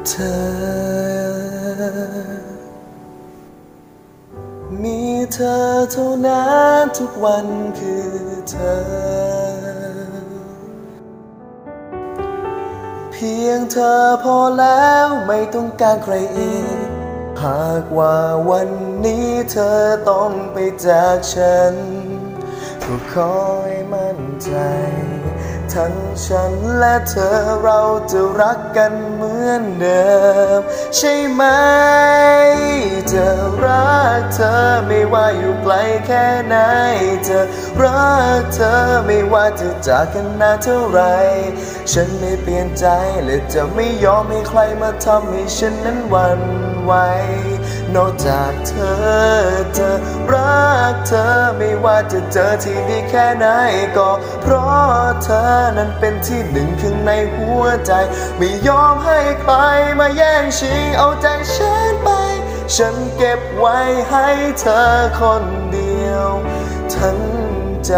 เธอมีเธอเท่านั้นทุกวันคือเธอเพียงเธอพอแล้วไม่ต้องการใครอีกหากว่าวันนี้เธอต้องไปจากฉันก็ขอให้มั่นใจทั้งฉันและเธอเราจะรักกันเหมือนเดิมใช่ไหมจะรักเธอไม่ว่าอยู่ไกลแค่ไหนจะรักเธอไม่ว่าจะจากกันนานเท่าไรฉันไม่เปลี่ยนใจและจะไม่ยอมให้ใครมาทำให้ฉันนั้นหวั่นไหวนอกจากเธอจะรักเธอไม่ว่าจะเจอที่ดีแค่ไหนก็เพราะเธอนั้นเป็นที่หนึ่งข้างในหัวใจไม่ยอมให้ใครมาแย่งชิงเอาใจฉันไปฉันเก็บไว้ให้เธอคนเดียวทั้งใจ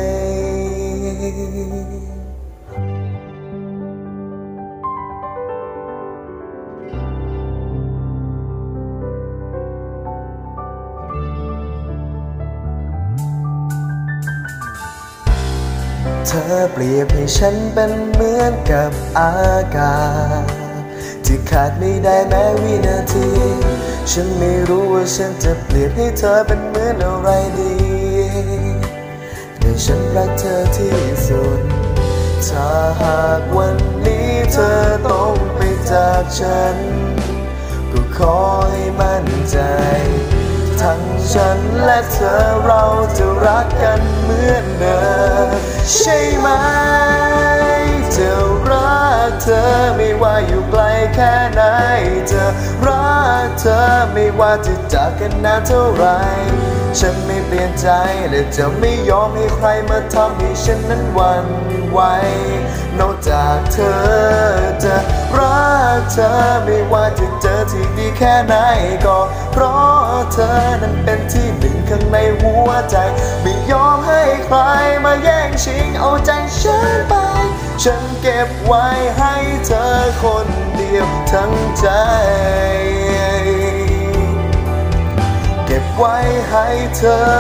เธอเปรียบให้ฉันเป็นเหมือนกับอากาศที่ขาดไม่ได้แม้วินาทีฉันไม่รู้ว่าฉันจะเปรียบให้เธอเป็นเหมือนอะไรดีแต่ฉันรักเธอที่สุดถ้าหากวันนี้เธอต้องไปจากฉันก็ขอให้มั่นใจทั้งฉันและเธอเราจะรักกันเหมือนเดิมใช่ไหมจะรักเธอไม่ว่าอยู่ไกลแค่ไหนจะรักเธอไม่ว่าจะจากกันนานเท่าไรฉันไม่เปลี่ยนใจและจะไม่ยอมให้ใครมาทำให้ฉันนั้นหวั่นไหวนอกจากเธอจะรักเธอไม่ว่าจะเจอที่ดีแค่ไหนก็เพราะเธอนั้นเป็นที่หนึ่งข้างในหัวใจไม่ยอมให้ใครมาแย่งชิงเอาใจฉันไปฉันเก็บไว้ให้เธอคนเดียวทั้งใจเก็บไว้ให้เธอ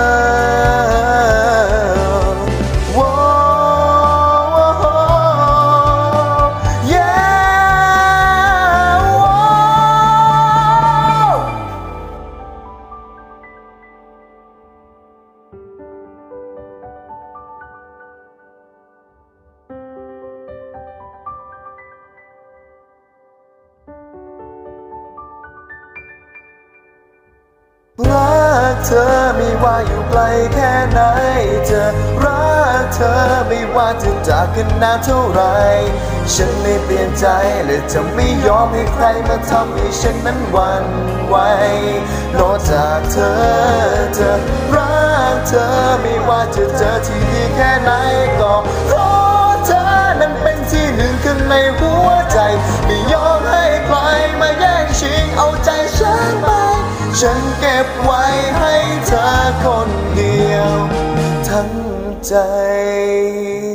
รักเธอไม่ว่าอยู่ไกลแค่ไหนจะรักเธอไม่ว่าจะจากกันนานเท่าไรฉันไม่เปลี่ยนใจและจะไม่ยอมให้ใครมาทำให้ฉันนั้นหวั่นไหวนอกจากเธอจะรักเธอไม่ว่าจะเจอที่ดีแค่ไหนก็เพราะเธอนั้นเป็นที่หนึ่งข้างในหัวใจไม่ยอมให้ใครมาแย่งชิงเอาใจฉันไปฉันเก็บไว้ให้เธอคนเดียวทั้งใจ